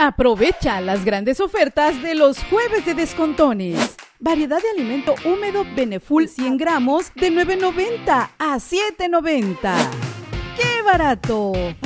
Aprovecha las grandes ofertas de los jueves de descontones. Variedad de alimento húmedo Beneful 100 gramos de $9.90 a $7.90. ¡Qué barato!